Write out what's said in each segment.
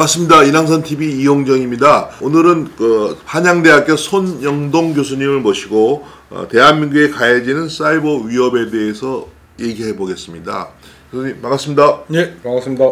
반갑습니다. 인왕선TV 이용정입니다. 오늘은 한양대학교 손영동 교수님을 모시고 대한민국에 가해지는 사이버 위협에 대해서 얘기해 보겠습니다. 교수님 반갑습니다. 네, 반갑습니다.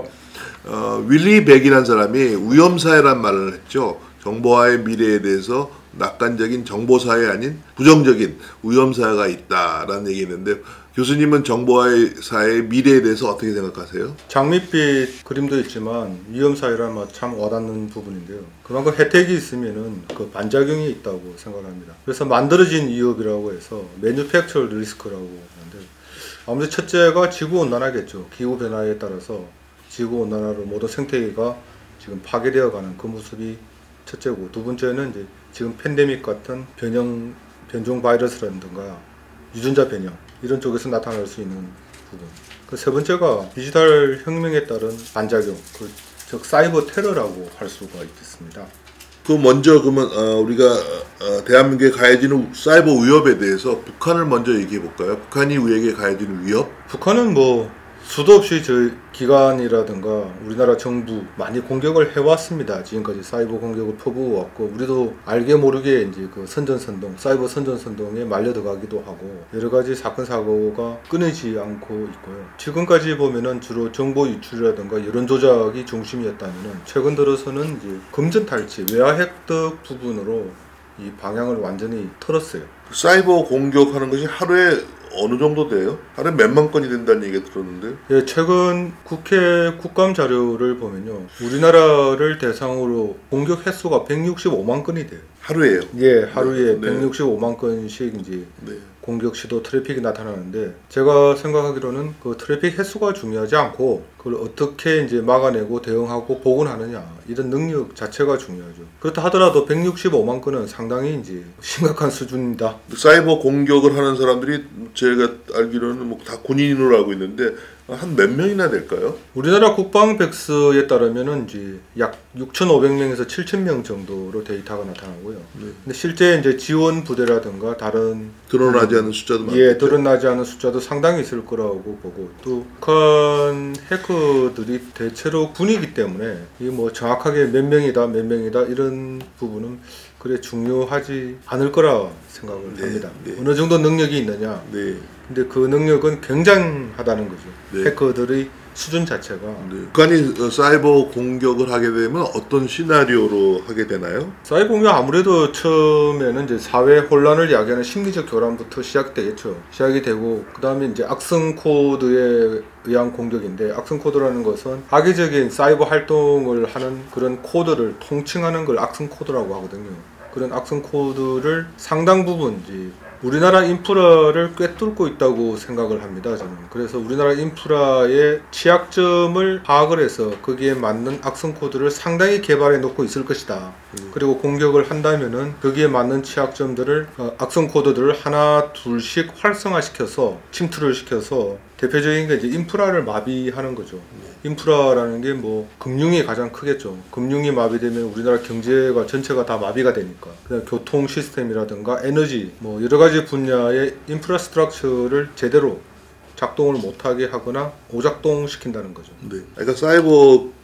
윌리 백이라는 사람이 위험사회란 말을 했죠. 정보화의 미래에 대해서 낙관적인 정보사회 아닌 부정적인 위험사회가 있다라는 얘기했는데, 교수님은 정보화의 미래에 대해서 어떻게 생각하세요? 장밋빛 그림도 있지만 위험사회란 참 와닿는 부분인데요. 그만큼 혜택이 있으면은 그 반작용이 있다고 생각합니다. 그래서 만들어진 위협이라고 해서 매뉴팩처 리스크라고 하는데, 아무래도 첫째가 지구온난화겠죠. 기후변화에 따라서 지구온난화로 모든 생태계가 지금 파괴되어 가는 그 모습이 첫째고, 두 번째는 이제 지금 팬데믹 같은 변종 바이러스라든가 유전자 변형 이런 쪽에서 나타날 수 있는 부분. 그 세 번째가 디지털 혁명에 따른 반작용, 즉 사이버 테러라고 할 수가 있겠습니다. 먼저 그러면 우리가 대한민국에 가해지는 사이버 위협에 대해서 북한을 먼저 얘기해 볼까요? 북한이 우리에게 가해지는 위협? 북한은 수도 없이 저희 기관이라든가 우리나라 정부 많이 공격을 해왔습니다. 지금까지 사이버 공격을 퍼부어왔고, 우리도 알게 모르게 이제 그 선전선동, 사이버 선전선동에 말려들어가기도 하고, 여러 가지 사건 사고가 끊이지 않고 있고요. 지금까지 보면은 주로 정보 유출이라든가 여론 조작이 중심이었다면은, 최근 들어서는 이제 금전 탈취, 외화 획득 부분으로 이 방향을 완전히 틀었어요. 사이버 공격하는 것이 하루에 어느 정도 돼요? 하루에 몇만 건이 된다는 얘기 들었는데. 예, 최근 국회 국감 자료를 보면요, 우리나라를 대상으로 공격 횟수가 165만 건이 돼요. 하루에요? 예, 하루에 네. 165만 건씩 이제 네. 공격 시도 트래픽이 나타나는데, 제가 생각하기로는 그 트래픽 횟수가 중요하지 않고 그걸 어떻게 이제 막아내고 대응하고 복원하느냐, 이런 능력 자체가 중요하죠. 그렇다 하더라도 165만 건은 상당히 이제 심각한 수준이다. 사이버 공격을 하는 사람들이 제가 알기로는 다 군인으로 알고 있는데, 한 몇 명이나 될까요? 우리나라 국방백서에 따르면은 이제 약 6,500명에서 7,000명 정도로 데이터가 나타나고요. 근데 실제 이제 지원 부대라든가 다른 드러나지 않은 숫자도 많겠죠. 예, 드러나지 않은 숫자도 상당히 있을 거라고 보고, 또 북한 해커들이 대체로 군이기 때문에 이게 정확하게 몇 명이다 이런 부분은 그래 중요하지 않을 거라 생각을 합니다. 네. 어느 정도 능력이 있느냐. 네. 근데 그 능력은 굉장하다는 거죠. 네. 해커들의 수준 자체가. 네. 북한이 사이버 공격을 하게 되면 어떤 시나리오로 하게 되나요? 사이버 공격 아무래도 처음에는 이제 사회 혼란을 야기하는 심리적 교란부터 시작되겠죠. 시작이 되고, 그 다음에 이제 악성 코드에 의한 공격인데, 악성 코드라는 것은 악의적인 사이버 활동을 하는 그런 코드를 통칭하는 걸 악성 코드라고 하거든요. 그런 악성 코드를 상당 부분 이제 우리나라 인프라를 꿰뚫고 있다고 생각을 합니다, 저는. 그래서 우리나라 인프라의 취약점을 파악을 해서 거기에 맞는 악성 코드를 상당히 개발해 놓고 있을 것이다. 그리고 공격을 한다면은 거기에 맞는 취약점들을 악성 코드들을 하나 둘씩 활성화시켜서 침투를 시켜서, 대표적인 게 이제 인프라를 마비하는 거죠. 인프라라는 게 금융이 가장 크겠죠. 금융이 마비되면 우리나라 경제가 전체가 다 마비가 되니까. 그다음 교통 시스템이라든가 에너지 여러 가지 분야의 인프라스트럭처를 제대로 작동을 못하게 하거나 오작동시킨다는 거죠. 네. 그러니까 사이버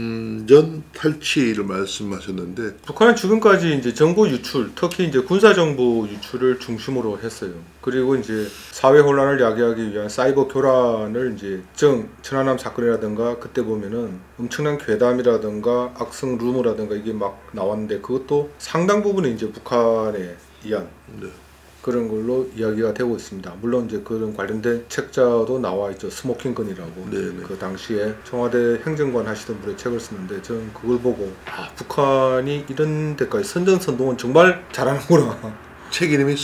금전 탈취를 말씀하셨는데, 북한은 지금까지 이제 정보 유출, 특히 이제 군사 정보 유출을 중심으로 했어요. 그리고 이제 사회 혼란을 야기하기 위한 사이버 교란을 이제 천안함 사건이라든가 그때 보면은 엄청난 괴담이라든가 악성 루머라든가 이게 막 나왔는데, 그것도 상당 부분은 이제 북한에 의한 그런 걸로 이야기가 되고 있습니다. 물론 이제 그런 관련된 책자도 나와 있죠. 스모킹건이라고. 그 당시에 청와대 행정관 하시던 분의 책을 쓰는데, 저는 그걸 보고 북한이 이런 데까지 선전선동은 정말 잘하는구나. 책 이름이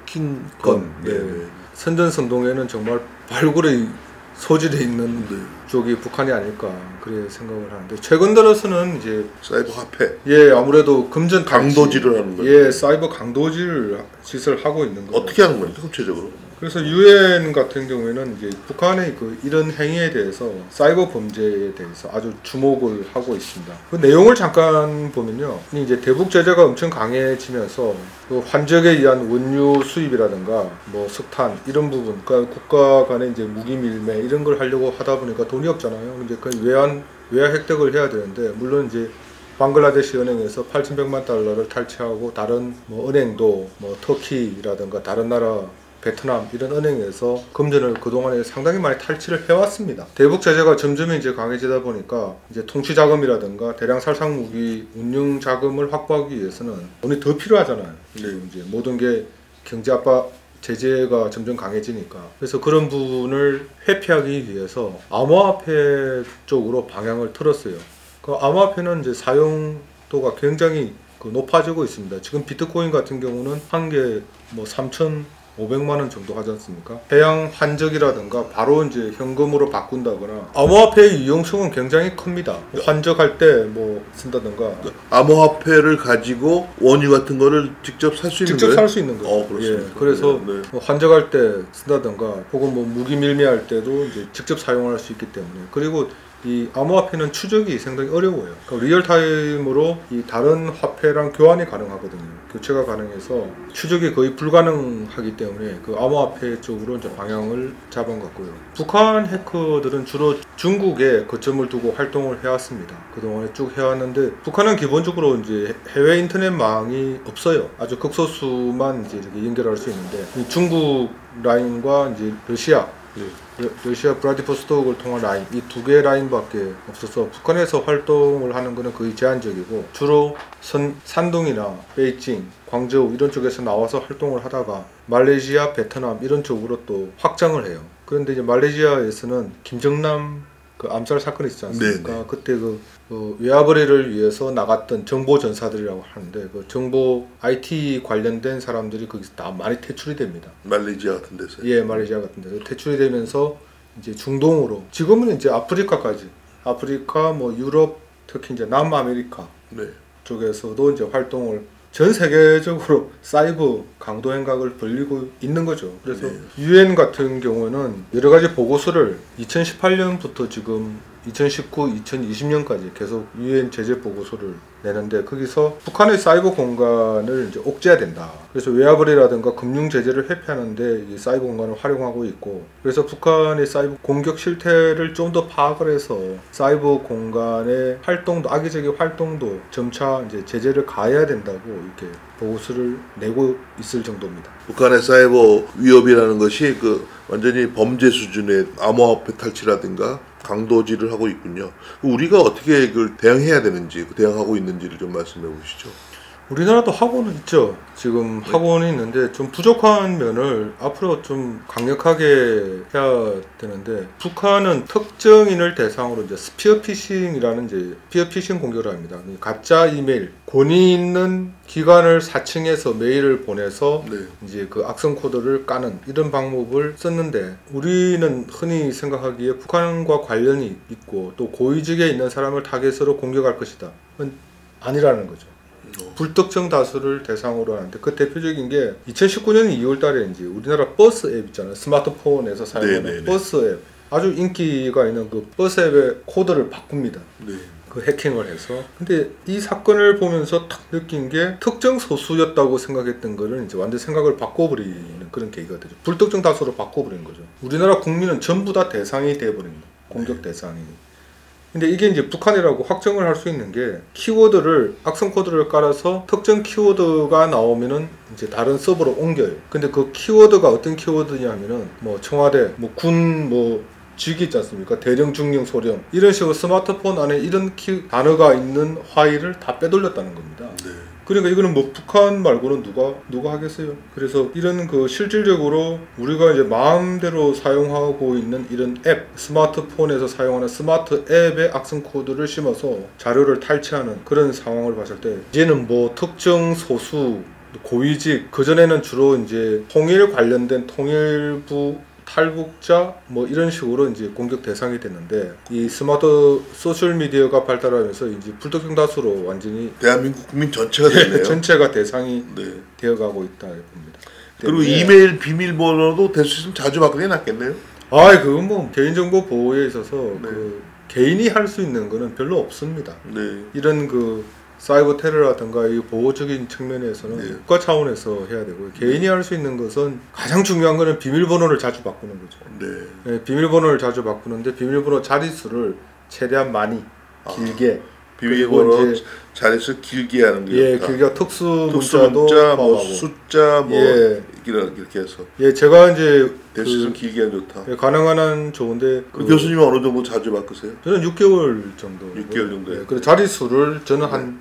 스모킹건. 네. 선전선동에는 정말 발굴의 소질에 있는 쪽이 북한이 아닐까 그래 생각을 하는데, 최근 들어서는 이제 사이버 화폐, 아무래도 금전 강도질을 하는 거죠. 사이버 강도질 짓을 하고 있는 거죠. 어떻게 하는 겁니까, 구체적으로? 그래서 UN 같은 경우에는 이제 북한의 그 이런 행위에 대해서 사이버 범죄에 대해서 아주 주목을 하고 있습니다. 그 내용을 잠깐 보면요, 이제 대북 제재가 엄청 강해지면서 그 환적에 의한 원유 수입이라든가 뭐 석탄 이런 부분, 그러니까 국가 간의 이제 무기 밀매 이런 걸 하려고 하다 보니까 돈이 없잖아요. 이제 그 외화 획득을 해야 되는데, 물론 이제 방글라데시 은행에서 8,100만 달러를 탈취하고 다른 뭐 은행도 뭐 터키라든가 다른 나라 베트남 이런 은행에서 금전을 그동안에 상당히 많이 탈취를 해왔습니다. 대북 제재가 점점 이제 강해지다 보니까 이제 통치 자금이라든가 대량 살상 무기 운용 자금을 확보하기 위해서는 돈이 더 필요하잖아요. 근데 이제 모든 게 경제 압박 제재가 점점 강해지니까, 그래서 그런 부분을 회피하기 위해서 암호화폐 쪽으로 방향을 틀었어요. 그 암호화폐는 이제 사용도가 굉장히 높아지고 있습니다. 지금 비트코인 같은 경우는 한 개 뭐 3,500만 원 정도 하지 않습니까? 해양 환적이라든가 바로 이제 현금으로 바꾼다거나, 암호화폐의 이용성은 굉장히 큽니다. 환적할 때 뭐 쓴다든가. 암호화폐를 가지고 원유 같은 거를 직접 살 수 있는 직접 거예요? 살 수 있는 거죠. 그렇습니다. 예, 그래서 네. 뭐 환적할 때 쓴다든가 혹은 뭐 무기 밀매할 때도 이제 직접 사용할 수 있기 때문에, 그리고 이 암호화폐는 추적이 상당히 어려워요. 그러니까 리얼타임으로 이 다른 화폐랑 교환이 가능하거든요. 교체가 가능해서 추적이 거의 불가능하기 때문에 그 암호화폐 쪽으로 이제 방향을 잡아갔고요. 북한 해커들은 주로 중국에 거점을 두고 활동을 해왔습니다. 그동안에 쭉 해왔는데, 북한은 기본적으로 이제 해외 인터넷망이 없어요. 아주 극소수만 이제 이렇게 연결할 수 있는데, 이 중국 라인과 이제 러시아 브라디보스톡을 통한 라인, 이 두 개 라인밖에 없어서 북한에서 활동을 하는 것은 거의 제한적이고, 주로 산둥이나 베이징, 광저우 이런 쪽에서 나와서 활동을 하다가 말레이시아, 베트남 이런 쪽으로 또 확장을 해요. 그런데 이제 말레이시아에서는 김정남 그 암살 사건이 있지 않습니까? 네네. 그때 그 외화벌이를 위해서 나갔던 정보 전사들이라고 하는데, 그 정보 IT 관련된 사람들이 거기서 다 많이 퇴출이 됩니다. 말레이시아 같은 데서. 예, 말레이시아 같은 데서 퇴출이 되면서 이제 중동으로, 지금은 이제 아프리카까지, 아프리카 뭐 유럽, 특히 이제 남아메리카 네. 쪽에서도 이제 활동을 전 세계적으로 사이버 강도 행각을 벌리고 있는 거죠. 그래서 UN 같은 경우는 여러 가지 보고서를 2018년부터 지금 2019, 2020년까지 계속 UN 제재 보고서를 내는데, 거기서 북한의 사이버 공간을 이제 옥죄해야 된다. 그래서 외화벌이라든가 금융 제재를 회피하는데 이 사이버 공간을 활용하고 있고, 그래서 북한의 사이버 공격 실태를 좀 더 파악을 해서 사이버 공간의 활동도, 악의적인 활동도 점차 이제 제재를 가해야 된다고 이렇게 보고서를 내고 있을 정도입니다. 북한의 사이버 위협이라는 것이 그 완전히 범죄 수준의 암호화폐 탈취라든가 강도질을 하고 있군요. 우리가 어떻게 그걸 대응해야 되는지, 대응하고 있는지를 좀 말씀해 보시죠. 우리나라도 학원은 있죠. 지금 학원이 있는데 좀 부족한 면을 앞으로 좀 강력하게 해야 되는데, 북한은 특정인을 대상으로 이제 스피어 피싱이라는 이제 스피어 피싱 공격을 합니다. 가짜 이메일, 권위 있는 기관을 사칭해서 메일을 보내서 이제 그 악성 코드를 까는 이런 방법을 썼는데, 우리는 흔히 생각하기에 북한과 관련이 있고 또 고위직에 있는 사람을 타겟으로 공격할 것이다. 아니라는 거죠. 불특정 다수를 대상으로 하는데, 그 대표적인 게 2019년 2월 달에 이제 우리나라 버스 앱 있잖아요. 스마트폰에서 사용하는 버스 앱. 아주 인기가 있는 그 버스 앱의 코드를 바꿉니다. 그 해킹을 해서. 근데 이 사건을 보면서 딱 느낀 게, 특정 소수였다고 생각했던 거를 이제 완전 생각을 바꿔버리는 그런 계기가 되죠. 불특정 다수로 바꿔버리는 거죠. 우리나라 국민은 전부 다 대상이 돼버린 거예요. 공격 대상이. 근데 이게 이제 북한이라고 확정을 할 수 있는 게, 키워드를, 악성 코드를 깔아서 특정 키워드가 나오면은 이제 다른 서버로 옮겨요. 근데 그 키워드가 어떤 키워드냐면은 뭐 청와대, 뭐 군, 뭐 직위 있지 않습니까? 대령, 중령, 소령 이런 식으로 스마트폰 안에 이런 단어가 있는 파일을 다 빼돌렸다는 겁니다. 그러니까 이거는 뭐 북한 말고는 누가 하겠어요. 그래서 이런 그 실질적으로 우리가 이제 마음대로 사용하고 있는 이런 앱, 스마트폰에서 사용하는 스마트 앱에 악성 코드를 심어서 자료를 탈취하는 그런 상황을 봤을 때, 이제는 뭐 특정 소수, 고위직, 그전에는 주로 이제 통일 관련된 통일부 탈북자 뭐 이런 식으로 이제 공격 대상이 됐는데, 이 스마트 소셜 미디어가 발달하면서 이제 불특정 다수로 완전히 대한민국 국민 전체가 됐네요. 전체가 대상이 되어가고 있다 봅니다. 그리고 이메일 비밀번호도 될 수 있으면 자주 바꾸는 게 낫겠네요. 아, 그건 뭐 개인정보 보호에 있어서 네. 그 개인이 할 수 있는 거는 별로 없습니다. 네. 이런 그 사이버 테러라든가 이 보호적인 측면에서는 네. 국가 차원에서 해야 되고요. 개인이 할 수 있는 것은 가장 중요한 거는 비밀번호를 자주 바꾸는 거죠. 네. 네, 비밀번호를 자주 바꾸는데 비밀번호 자릿수를 최대한 많이 길게 비밀번호 이제 자릿수 길게 하는 게 예, 좋다. 길게 특수 특수 문자도 문자, 뭐 포함하고. 숫자, 뭐 예. 이렇게 해서 예, 제가 이제 될 수 있으면 길게 하면 좋다. 예, 가능한 한 좋은데 그 교수님은 어느 정도 자주 바꾸세요? 저는 6개월 정도. 6개월 정도요? 예, 그리고 자릿수를 저는 한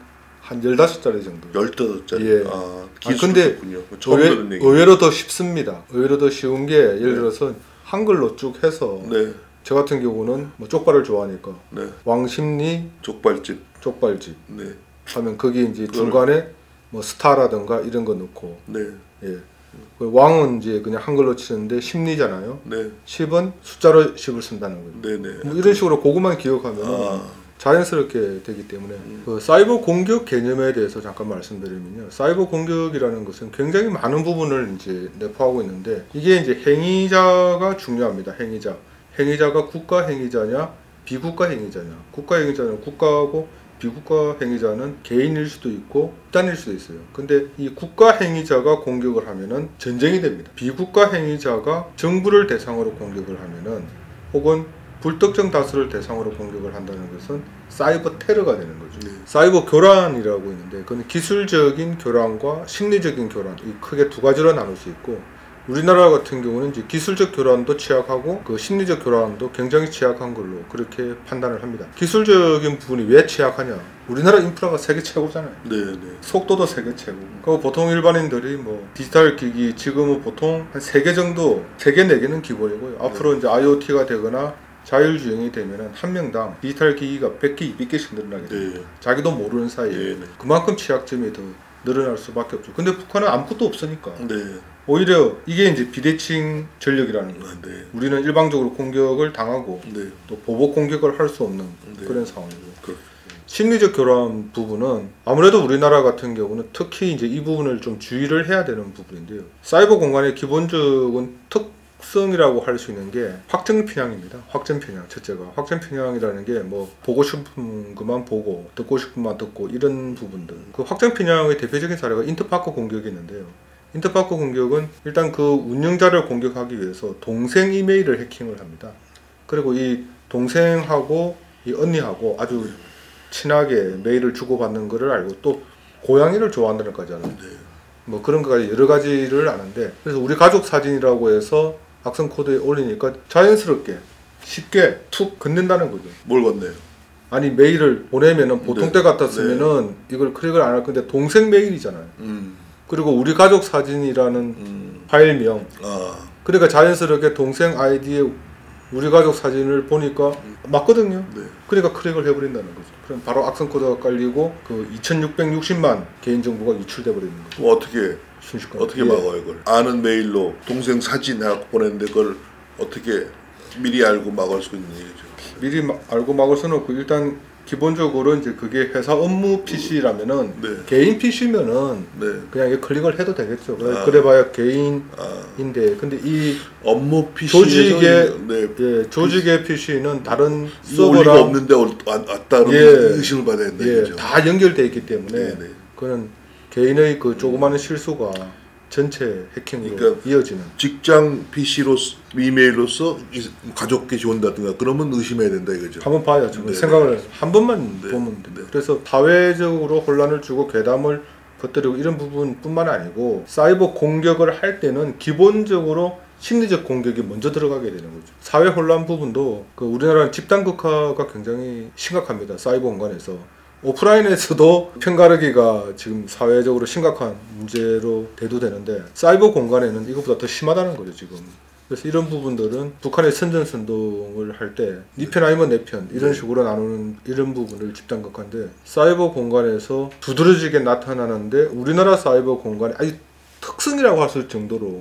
15자리 정도. 15자리. 예. 아, 근데 기술이군요. 처음 들은 얘기. 의외로 더 쉽습니다. 의외로 더 쉬운 게 예를 들어서 한글로 쭉 해서 네. 저 같은 경우는 뭐 쪽발을 좋아하니까 네. 왕십리 족발집. 쪽발집 네. 하면 거기 이제 중간에 뭐 스타라든가 이런 거 넣고 네. 예. 그 왕은 이제 그냥 한글로 치는데 십리잖아요. 네. 10은 숫자로 10을 쓴다는 거예요. 네, 네. 뭐 이런 식으로 그것만 기억하면 아. 자연스럽게 되기 때문에 그 사이버 공격 개념에 대해서 잠깐 말씀드리면요. 사이버 공격이라는 것은 굉장히 많은 부분을 이제 내포하고 있는데 이게 이제 행위자가 중요합니다. 행위자가 국가 행위자냐 비국가 행위자냐. 국가 행위자는 국가하고 비국가 행위자는 개인일 수도 있고 집단일 수도 있어요. 근데 이 국가 행위자가 공격을 하면은 전쟁이 됩니다. 비국가 행위자가 정부를 대상으로 공격을 하면은 혹은 불특정 다수를 대상으로 공격을 한다는 것은 사이버 테러가 되는 거죠. 네. 사이버 교란이라고 있는데 그건 기술적인 교란과 심리적인 교란 이 크게 두 가지로 나눌 수 있고 우리나라 같은 경우는 이제 기술적 교란도 취약하고 그 심리적 교란도 굉장히 취약한 걸로 그렇게 판단을 합니다. 기술적인 부분이 왜 취약하냐? 우리나라 인프라가 세계 최고잖아요. 네, 네. 속도도 세계 최고. 그 보통 일반인들이 뭐 디지털 기기 지금은 보통 한 3개 정도, 3개, 4개는 기본이고요. 앞으로 이제 IoT가 되거나 자율주행이 되면은 한 명당 디지털 기기가 100개, 200개씩 늘어나게 됩니다. 네. 자기도 모르는 사이에 네, 네. 그만큼 취약점이 더 늘어날 수밖에 없죠. 근데 북한은 아무것도 없으니까 네. 오히려 이게 이제 비대칭 전력이라는 거예요. 아, 네. 우리는 일방적으로 공격을 당하고 네. 또 보복 공격을 할 수 없는 네. 그런 상황이고요. 그렇습니다. 심리적 교란 부분은 아무래도 우리나라 같은 경우는 특히 이제 이 부분을 좀 주의를 해야 되는 부분인데요. 사이버 공간의 기본적인 특성이라고 할 수 있는 게 확정 편향입니다. 확정 편향 첫째가 확정 편향이라는 게 뭐 보고 싶은 것만 보고 듣고 싶은 것만 듣고 이런 부분들. 그 확정 편향의 대표적인 사례가 인터파크 공격이 있는데요. 인터파크 공격은 일단 그 운영자를 공격하기 위해서 동생 이메일을 해킹을 합니다. 그리고 이 동생하고 이 언니하고 아주 친하게 메일을 주고받는 거를 알고 또 고양이를 좋아한다는 거잖아요. 네. 뭐 그런 거까지 여러 가지를 아는데 그래서 우리 가족 사진이라고 해서 악성 코드에 올리니까 자연스럽게 쉽게 툭 건넨다는 거죠. 뭘 건네요? 아니 메일을 보내면은 보통 네. 때 같았으면은 이걸 클릭을 안 할 건데 동생 메일이잖아요. 그리고 우리 가족 사진이라는 파일명. 아. 그러니까 자연스럽게 동생 아이디에 우리 가족 사진을 보니까 맞거든요. 네. 그러니까 클릭을 해버린다는 거죠. 그럼 바로 악성 코드가 깔리고 그 2660만 개인정보가 유출돼 버리는 거죠. 뭐 어떻게 순식간에. 어떻게 예. 막아요 이걸? 아는 메일로 동생 사진 해갖고 보냈는데 그걸 어떻게 미리 알고 막을 수 있는 얘기죠? 미리 알고 막을 수는 없고 일단 기본적으로 이제 그게 회사 업무 PC라면은 네. 개인 PC면은 네. 그냥 이게 클릭을 해도 되겠죠. 아. 그래봐야 개인인데 아. 근데 이 업무 PC에서 조직의 네. 예, 조직의 PC는 다른 서버가 서버랑 없는데 왔다는 예. 의심을 받아야 된다 예, 그죠? 다 연결돼 있기 때문에 네, 네. 그는 개인의 그 조그마한 실수가 전체 해킹으로 그러니까 이어지는. 직장 PC로 이메일로서 가족 게시 온다든가 그러면 의심해야 된다 이거죠. 한번 봐야죠. 네, 생각을 한 번만 네, 보면 됩니다. 네. 그래서 사회적으로 혼란을 주고 괴담을 퍼뜨리고 이런 부분뿐만 아니고 사이버 공격을 할 때는 기본적으로 심리적 공격이 먼저 들어가게 되는 거죠. 사회 혼란 부분도 그 우리나라는 집단 극화가 굉장히 심각합니다. 사이버 공간에서. 오프라인에서도 편가르기가 지금 사회적으로 심각한 문제로 대두되는데 사이버 공간에는 이것보다 더 심하다는 거죠 지금. 그래서 이런 부분들은 북한의 선전선동을 할 때 네 편 아니면 내 편 이런 식으로 나누는 이런 부분을 집단극화인데 사이버 공간에서 두드러지게 나타나는데 우리나라 사이버 공간의 아주 특성이라고 할 수 있을 정도로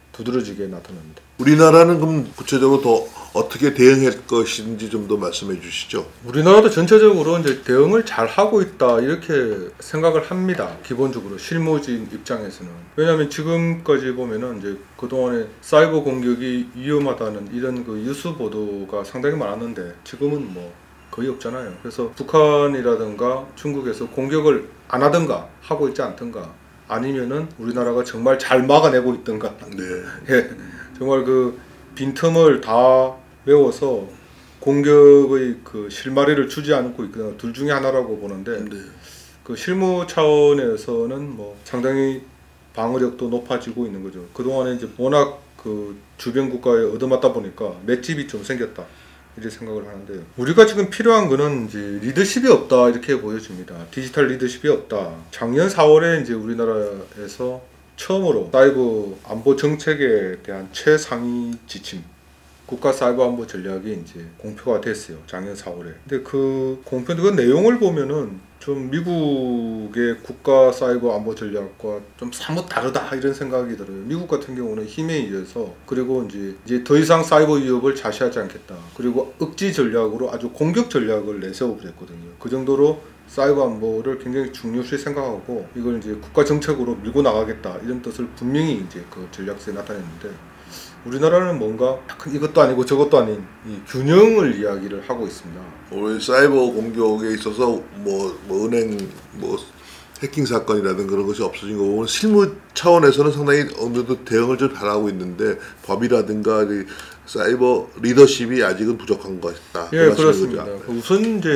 두드러지게 나타납니다. 우리나라는 그럼 구체적으로 더 어떻게 대응할 것인지 좀 더 말씀해 주시죠. 우리나라도 전체적으로 이제 대응을 잘 하고 있다 이렇게 생각을 합니다. 기본적으로 실무진 입장에서는. 왜냐하면 지금까지 보면은 이제 그동안에 사이버 공격이 위험하다는 이런 그 뉴스 보도가 상당히 많았는데 지금은 뭐 거의 없잖아요. 그래서 북한이라든가 중국에서 공격을 안 하든가 하고 있지 않든가 아니면은 우리나라가 정말 잘 막아내고 있든가 네. 예, 정말 그 빈틈을 다 메워서 공격의 그 실마리를 주지 않고 있거나 둘 중에 하나라고 보는데 네. 그 실무 차원에서는 뭐 상당히 방어력도 높아지고 있는 거죠. 그동안에 이제 워낙 그 주변 국가에 얻어맞다 보니까 맷집이 좀 생겼다. 이렇게 생각을 하는데요. 우리가 지금 필요한 거는 이제 리더십이 없다 이렇게 보여집니다. 디지털 리더십이 없다. 작년 4월에 이제 우리나라에서 처음으로 사이버 안보 정책에 대한 최상위 지침 국가 사이버 안보 전략이 이제 공표가 됐어요. 작년 4월에. 근데 그 공표 그 내용을 보면은 좀 미국의 국가 사이버 안보 전략과 좀 사뭇 다르다 이런 생각이 들어요. 미국 같은 경우는 힘에 의해서 그리고 이제 더 이상 사이버 위협을 자시하지 않겠다. 그리고 억지 전략으로 아주 공격 전략을 내세워 버렸거든요. 그 정도로 사이버 안보를 굉장히 중요시 생각하고 이걸 이제 국가 정책으로 밀고 나가겠다 이런 뜻을 분명히 이제 그 전략서에 나타냈는데 우리나라는 뭔가 약간 이것도 아니고 저것도 아닌 이 균형을 이야기를 하고 있습니다. 우리 사이버 공격에 있어서 뭐 은행 뭐 해킹 사건이라든 그런 것이 없어진 거 보면 실무 차원에서는 상당히 어느 정도 대응을 좀 잘하고 있는데 법이라든가 사이버 리더십이 아직은 부족한 것이다. 예, 그렇습니다. 우선 이제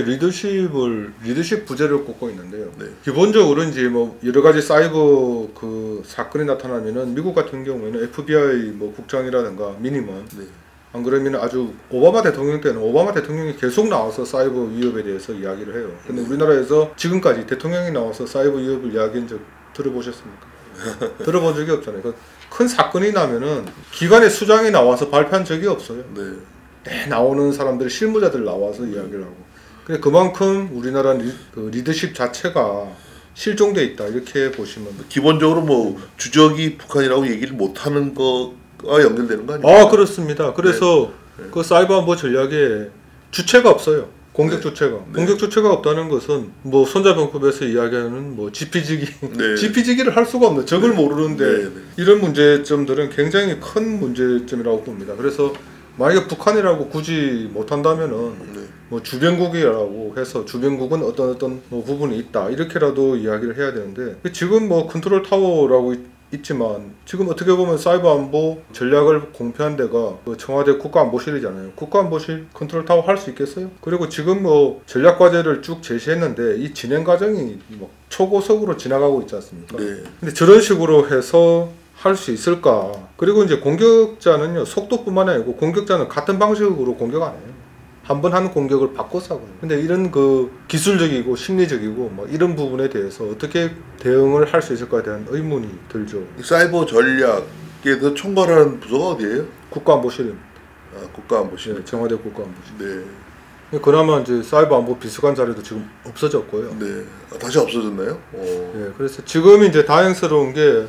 리더십 부재를 꼽고 있는데요. 네. 기본적으로 이제 뭐 여러 가지 사이버 그 사건이 나타나면은 미국 같은 경우에는 FBI 뭐 국장이라든가 미니먼 네. 안 그러면 아주 오바마 대통령 때는 오바마 대통령이 계속 나와서 사이버 위협에 대해서 이야기를 해요. 근데 우리나라에서 지금까지 대통령이 나와서 사이버 위협을 이야기한 적 들어보셨습니까? 들어본 적이 없잖아요. 큰 사건이 나면은 기관의 수장이 나와서 발표한 적이 없어요. 네. 나오는 사람들 실무자들 나와서 이야기를 하고. 근데 그만큼 우리나라 리더십 자체가 실종돼 있다 이렇게 보시면 기본적으로 뭐 주적이 북한이라고 얘기를 못하는 거가 연결되는 거 아니에요? 그렇습니다. 그래서 네. 그 사이버 안보 전략에 주체가 없어요. 공격 네. 주체가. 네. 공격 주체가 없다는 것은 뭐 손자병법에서 이야기하는 뭐 지피지기 네. 지피지기를 할 수가 없는 적을 모르는데 네. 네. 이런 문제점들은 굉장히 큰 문제점이라고 봅니다. 그래서 만약에 북한이라고 굳이 못한다면은 네. 뭐 주변국이라고 해서 주변국은 어떤 뭐 부분이 있다 이렇게라도 이야기를 해야 되는데 지금 뭐 컨트롤 타워라고 있지만 지금 어떻게 보면 사이버 안보 전략을 공표한 데가 그 청와대 국가안보실이잖아요. 국가안보실 컨트롤 타워 할 수 있겠어요? 그리고 지금 뭐 전략 과제를 쭉 제시했는데 이 진행 과정이 뭐 초고속으로 지나가고 있지 않습니까? 네. 근데 저런 식으로 해서 할 수 있을까? 그리고 이제 공격자는요 속도뿐만 아니고 공격자는 같은 방식으로 공격 안 해요. 한 번 하는 공격을 바꿔서 하거든요. 근데 이런 그 기술적이고 심리적이고 뭐 이런 부분에 대해서 어떻게 대응을 할 수 있을까에 대한 의문이 들죠. 사이버 전략에서 총괄하는 부서가 어디예요? 국가안보실입니다. 국가안보실. 네, 청와대 국가안보실. 네. 그나마 이제 사이버 안보 비서관 자리도 지금 없어졌고요. 네. 다시 없어졌나요? 네, 그래서 지금 이제 다행스러운 게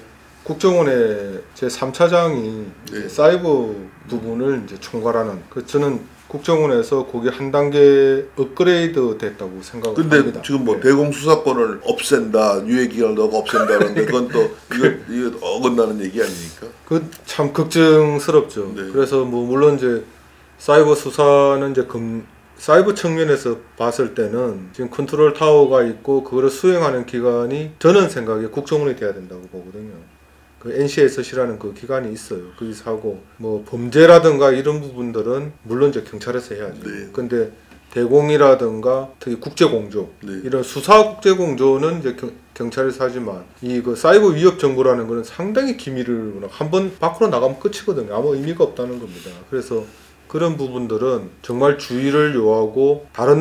국정원의 제 3차장이 네. 사이버 부분을 이제 총괄하는. 그 저는 국정원에서 거기 한 단계 업그레이드 됐다고 생각을 근데 합니다. 지금 뭐 네. 대공 수사권을 없앤다, 유예 기간을 넣고 없앤다는데 그건 또 이거 어긋나는 얘기 아닙니까? 그 참 걱정스럽죠. 네. 그래서 뭐 물론 이제 사이버 수사는 이제 사이버 측면에서 봤을 때는 지금 컨트롤 타워가 있고 그거를 수행하는 기관이 저는 생각에 국정원이 돼야 된다고 보거든요. 그 NCS라는 그 기관이 있어요. 거기서 하고 뭐 범죄라든가 이런 부분들은 물론 이제 경찰에서 해야죠. 네. 근데 대공이라든가 특히 국제공조 네. 이런 수사 국제공조는 이제 경찰에서 하지만 이 그 사이버 위협 정보라는 거는 상당히 기밀을 한번 밖으로 나가면 끝이거든요. 아무 의미가 없다는 겁니다. 그래서 그런 부분들은 정말 주의를 요하고 다른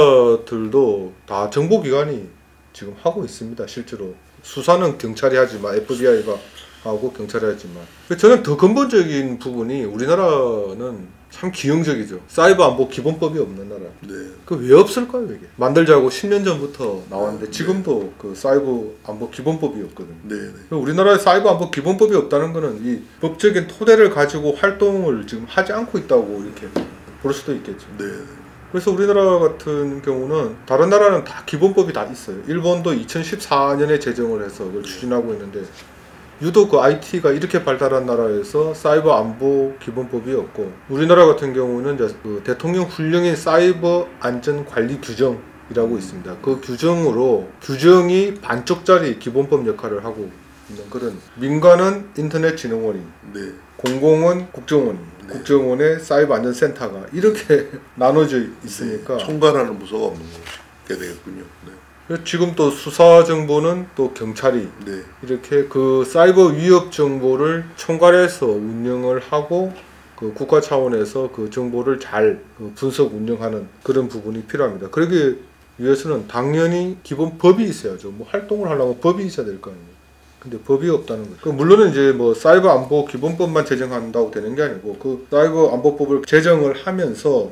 나라들도 다 정보기관이 지금 하고 있습니다. 실제로 수사는 경찰이 하지만 FBI가 하고 경찰이 하지만 저는 더 근본적인 부분이 우리나라는 참 기형적이죠. 사이버 안보 기본법이 없는 나라. 네. 그 왜 없을까요 이게? 만들자고 10년 전부터 나왔는데 지금도 그 사이버 안보 기본법이 없거든요. 네. 우리나라에 사이버 안보 기본법이 없다는 거는 이 법적인 토대를 가지고 활동을 지금 하지 않고 있다고 이렇게 볼 수도 있겠죠. 네. 그래서 우리나라 같은 경우는 다른 나라는 다 기본법이 다 있어요. 일본도 2014년에 제정을 해서 그걸 추진하고 있는데 유독 그 IT가 이렇게 발달한 나라에서 사이버 안보 기본법이 없고 우리나라 같은 경우는 이제 그 대통령 훈령인 사이버 안전 관리 규정이라고 있습니다. 그 규정으로 규정이 반쪽짜리 기본법 역할을 하고 있는 그런 민간은 인터넷진흥원이 네. 공공은 국정원, 네. 국정원의 사이버 안전센터가 이렇게 나눠져 있으니까 총괄하는 부서가 없는 게 되겠군요. 네. 지금 또 수사정보는 또 경찰이 네. 이렇게 그 사이버 위협 정보를 총괄해서 운영을 하고 그 국가 차원에서 그 정보를 잘 분석 운영하는 그런 부분이 필요합니다. 그러기 위해서는 당연히 기본 법이 있어야죠. 뭐 활동을 하려면 법이 있어야 될 거 아니에요. 근데 법이 없다는 거죠. 물론은 이제 뭐 사이버 안보 기본법만 제정한다고 되는 게 아니고 그 사이버 안보법을 제정을 하면서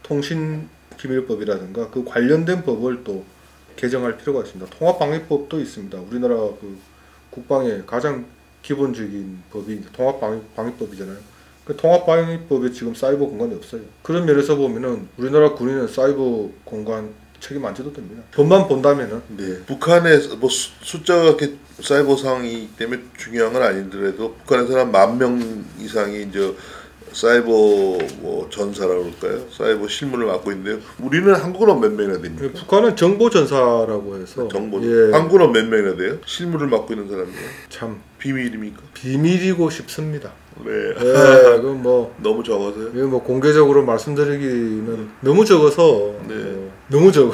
통신기밀법이라든가 그 관련된 법을 또 개정할 필요가 있습니다. 통합방위법도 있습니다. 우리나라 그 국방의 가장 기본적인 법이 통합방위법이잖아요. 그 통합방위법에 지금 사이버 공간이 없어요. 그런 면에서 보면은 우리나라 군인은 사이버 공간 책임 안 져도 됩니다. 법만 본다면은. 네. 북한의 뭐 숫자가 이렇게 사이버 상황이기 때문에 중요한 건 아니더라도 북한에서는 10,000명 이상이 이제 사이버 뭐 전사라고 그럴까요? 사이버 실무를 맡고 있는데요. 우리는 한국은 몇 명이나 됩니까? 북한은 정보전사가 해서 정보. 예. 한국은 몇 명이나 돼요? 실무를 맡고 있는 사람들. 참 비밀입니까? 비밀이고 싶습니다. 네. 예, 그건 뭐 너무 적어서요? 이거 뭐 공개적으로 말씀드리기는 너무 적어서 네. 너무 적어요.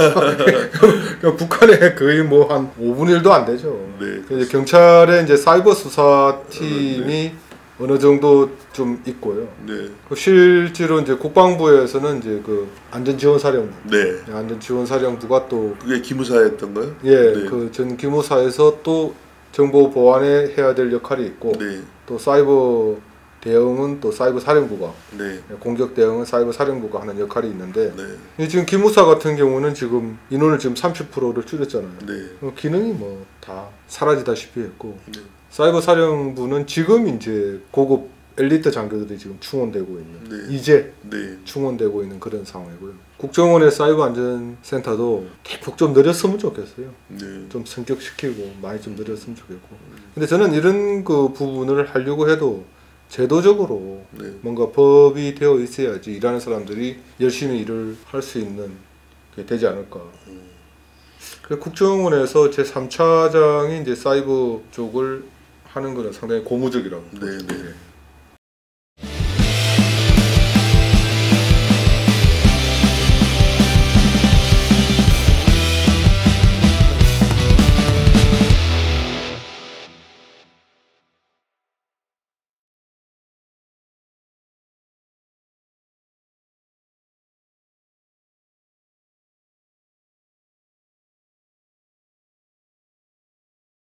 그러니까 북한에 거의 뭐 한 5분의 1도 안 되죠. 네. 그래서 경찰의 이제 사이버 수사팀이 어느 정도 좀 있고요. 네. 그 실제로 이제 국방부에서는 이제 그 안전지원사령부, 네. 안전지원사령부가 또 그게 기무사였던가요? 예, 네. 그 전 기무사에서 또 정보 보안에 해야 될 역할이 있고 네. 또 사이버 대응은 또 사이버 사령부가 네. 공격 대응은 사이버 사령부가 하는 역할이 있는데 네. 지금 기무사 같은 경우는 지금 인원을 지금 30%를 줄였잖아요. 네. 기능이 뭐 다 사라지다시피 했고 네. 사이버 사령부는 지금 이제 고급 엘리트 장교들이 지금 충원되고 있는 네. 이제 네. 충원되고 있는 그런 상황이고요. 국정원의 사이버 안전센터도 대폭 좀 늘렸으면 좋겠어요. 네. 좀 성격시키고 많이 좀 늘렸으면 좋겠고. 근데 저는 이런 그 부분을 하려고 해도 제도적으로 네. 뭔가 법이 되어 있어야지 일하는 사람들이 열심히 일을 할 수 있는 게 되지 않을까. 그래서 국정원에서 제 3차장이 이제 사이버 쪽을 하는 거는 상당히 고무적이라고. 네. 네.